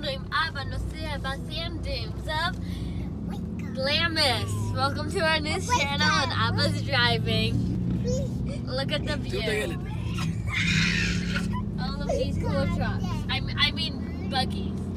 Vanavond עם אבא נוסע בסand dunes of Glamis. Welcome to our news channel and Abba's driving. Look at the view. All of these cool trucks. I mean buggies.